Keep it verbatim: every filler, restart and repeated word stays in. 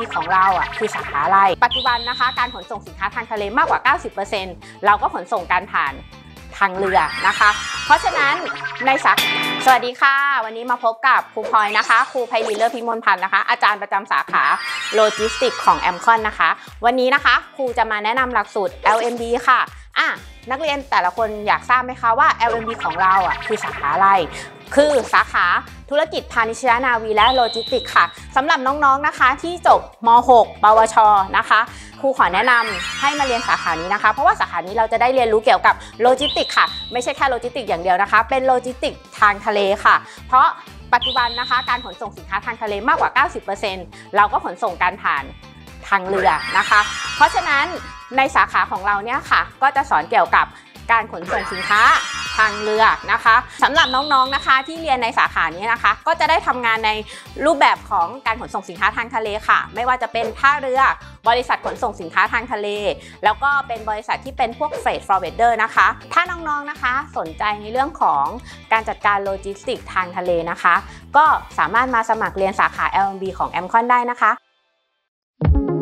ของเราอ่ะคือสาขาอะไรปัจจุบันนะคะการขนส่งสินค้าทางทะเลมากกว่า เก้าสิบเปอร์เซ็นต์ เราก็ขนส่งการผ่านทางเรือนะคะเพราะฉะนั้นในสาขาสวัสดีค่ะวันนี้มาพบกับครูพลอยนะคะครูไพลินเลิศพิมลพันธ์นะคะอาจารย์ประจำสาขาโลจิสติกของแอมคอนนะคะวันนี้นะคะครูจะมาแนะนำหลักสูตร แอล เอ็ม บี ค่ะอ่ะนักเรียนแต่ละคนอยากทราบไหมคะว่า แอล เอ็ม บี ของเราอ่ะคือสาขาอะไรคือสาขาธุรกิจพาณิชยนาวีและโลจิสติกค่ะสำหรับน้องๆนะคะที่จบม หก ปวชนะคะครูขอแนะนำให้มาเรียนสาขานี้นะคะเพราะว่าสาขานี้เราจะได้เรียนรู้เกี่ยวกับโลจิสติกค่ะไม่ใช่แค่โลจิสติกอย่างเดียวนะคะเป็นโลจิสติกทางทะเลค่ะเพราะปัจจุบันนะคะการขนส่งสินค้าทางทะเลมากกว่า เก้าสิบเปอร์เซ็นต์ เราก็ขนส่งการผ่านทางเรือนะคะเพราะฉะนั้นในสาขาของเราเนี่ยค่ะก็จะสอนเกี่ยวกับการขนส่งสินค้าทางเรือนะคะสำหรับน้องๆนะคะที่เรียนในสาขานี้นะคะก็จะได้ทำงานในรูปแบบของการขนส่งสินค้าทางทะเลค่ะไม่ว่าจะเป็นท่าเรือบริษัทขนส่งสินค้าทางทะเลแล้วก็เป็นบริษัทที่เป็นพวก Freight Forwarder นะคะถ้าน้องๆนะคะสนใจในเรื่องของการจัดการโลจิสติกทางทะเลนะคะก็สามารถมาสมัครเรียนสาขา แอล เอ็ม บี ของ แอมคอน ได้นะคะ